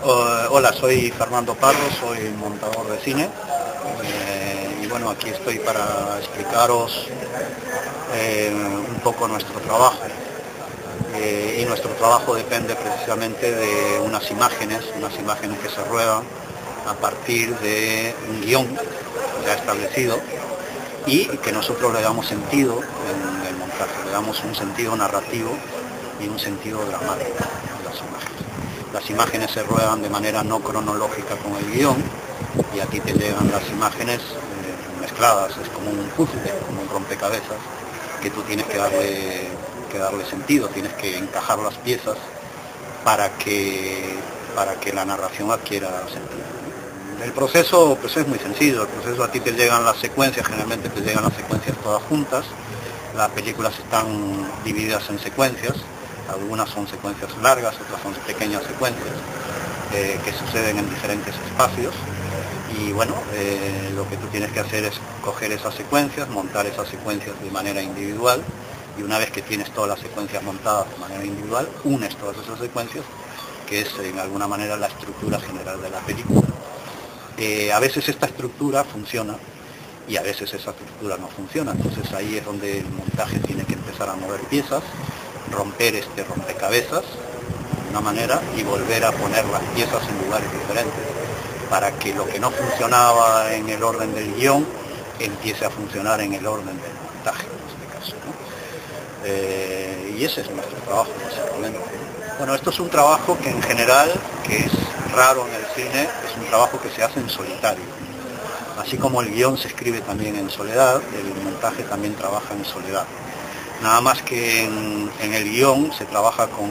Hola, soy Fernando Pardo, soy montador de cine y bueno, aquí estoy para explicaros un poco nuestro trabajo. Y nuestro trabajo depende precisamente de unas imágenes que se ruedan a partir de un guión ya establecido y que nosotros le damos sentido en el montaje, le damos un sentido narrativo y un sentido dramático a las imágenes. Las imágenes se ruedan de manera no cronológica con el guión y a ti te llegan las imágenes mezcladas, es como un puzzle, como un rompecabezas que tú tienes que darle sentido, tienes que encajar las piezas para que la narración adquiera sentido. El proceso pues es muy sencillo, el proceso a ti te llegan las secuencias, generalmente te llegan las secuencias todas juntas, las películas están divididas en secuencias, algunas son secuencias largas, otras son pequeñas secuencias que suceden en diferentes espacios y bueno, lo que tú tienes que hacer es coger esas secuencias, montar esas secuencias de manera individual y una vez que tienes todas las secuencias montadas de manera individual, unes todas esas secuencias, que es en alguna manera la estructura general de la película. A veces esta estructura funciona y a veces esa estructura no funciona, entonces ahí es donde el montaje tiene que empezar a mover piezas, romper este rompecabezas de una manera y volver a poner las piezas en lugares diferentes para que lo que no funcionaba en el orden del guión empiece a funcionar en el orden del montaje en este caso, ¿no? Y ese es nuestro trabajo básicamente. Bueno, esto es un trabajo que en general, que es raro en el cine, es un trabajo que se hace en solitario. Así como el guión se escribe también en soledad, el montaje también trabaja en soledad. Nada más que en el guión se trabaja con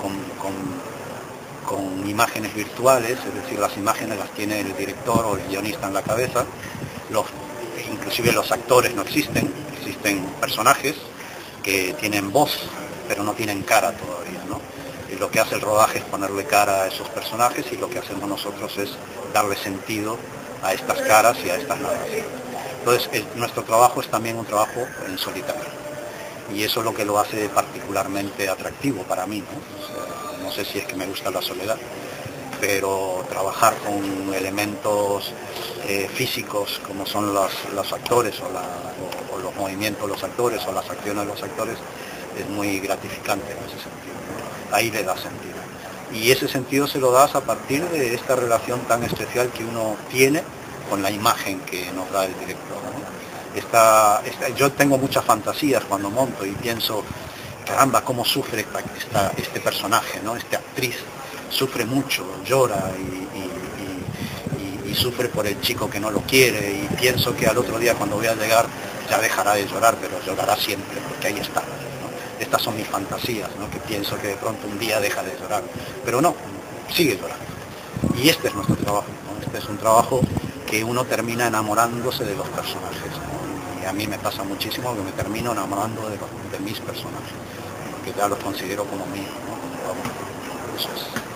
imágenes virtuales, es decir, las imágenes las tiene el director o el guionista en la cabeza, inclusive los actores no existen, existen personajes que tienen voz, pero no tienen cara todavía, ¿no? Y lo que hace el rodaje es ponerle cara a esos personajes y lo que hacemos nosotros es darle sentido a estas caras y a estas narraciones. Entonces, nuestro trabajo es también un trabajo en solitario. Y eso es lo que lo hace particularmente atractivo para mí, ¿no? O sea, no sé si es que me gusta la soledad, pero trabajar con elementos físicos como son los actores o los movimientos de los actores o las acciones de los actores es muy gratificante en ese sentido, ¿no? Ahí le da sentido. Y ese sentido se lo das a partir de esta relación tan especial que uno tiene con la imagen que nos da el director, ¿no? Yo tengo muchas fantasías cuando monto y pienso, caramba, cómo sufre este personaje, ¿no? Esta actriz sufre mucho, llora y sufre por el chico que no lo quiere y pienso que al otro día cuando voy a llegar ya dejará de llorar, pero llorará siempre porque ahí está, ¿no? Estas son mis fantasías, ¿no? Que pienso que de pronto un día deja de llorar, pero no, sigue llorando. Y este es nuestro trabajo, ¿no? Este es un trabajo que uno termina enamorándose de los personajes, ¿no? Y a mí me pasa muchísimo que me termino enamorando de mis personajes, porque ya los considero como míos, ¿no? Eso es.